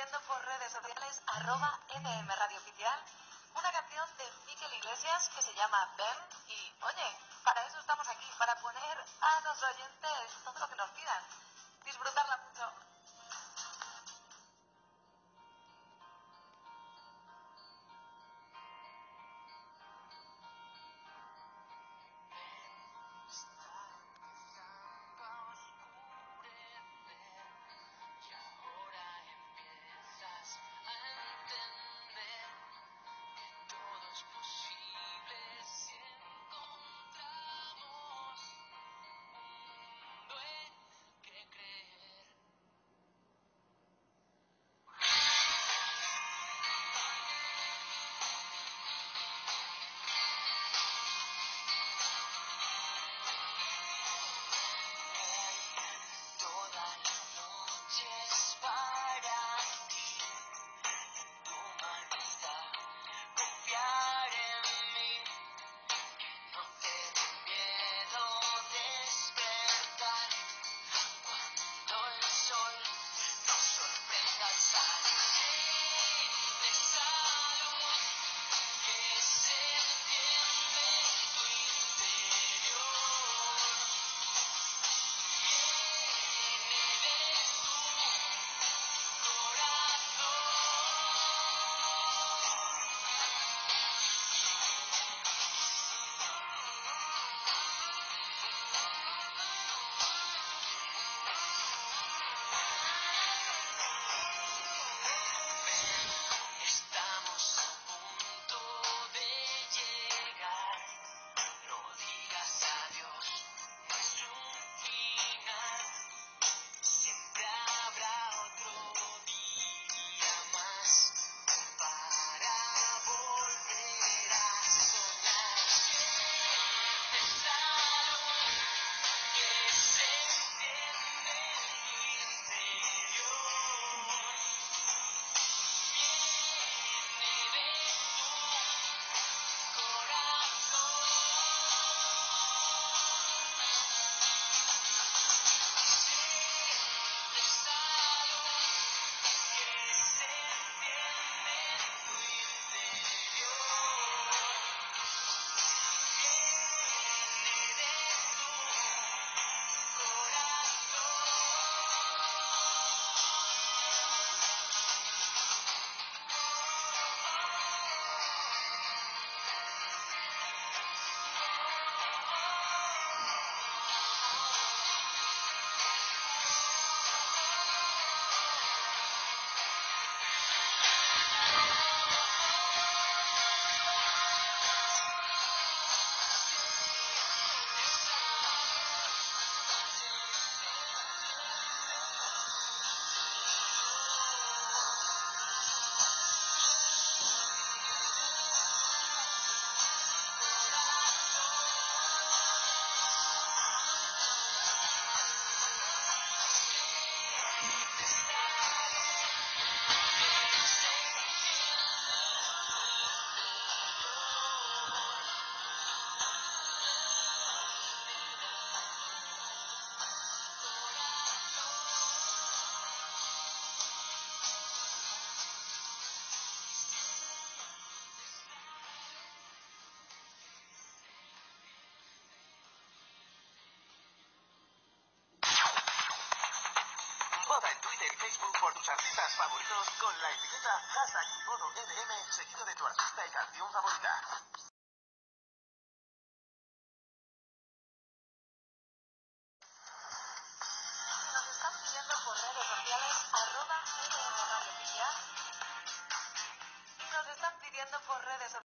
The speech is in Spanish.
pidiendo por redes sociales @EDM Radio Oficial una canción de Mikel Iglesias que se llama Ben. Y oye, para eso estamos aquí, para poner a los oyentes todo lo que nos pidan. Disfrutarla mucho. Vota en Twitter y Facebook por tus artistas favoritos con la etiqueta #VotoEDM seguido de tu artista y canción favorita. Nos están pidiendo por redes sociales @EDM Radio Oficial. Nos están pidiendo por redes sociales